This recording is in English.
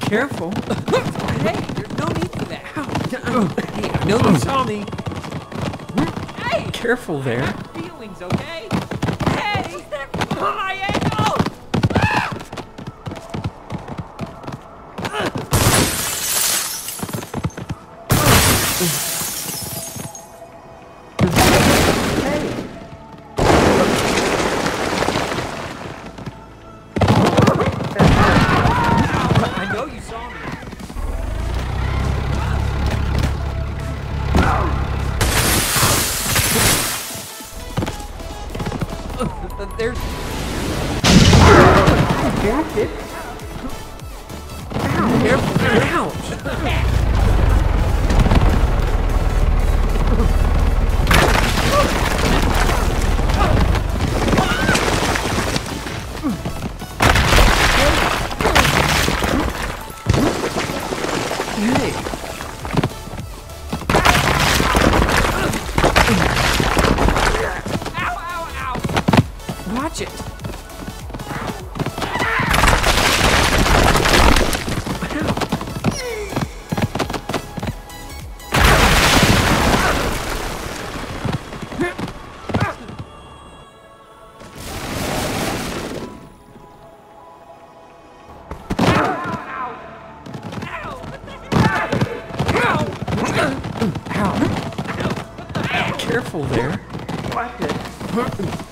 Careful. Hey, there's no need for that. Hey, I know you saw me. Hey! Careful there. I have feelings, okay? Hey! My ankle! I know you saw me. There's... Got it. Careful. Ouch. Hey. Ow, ow, ow! Watch it. Ow. Careful there. Watch it.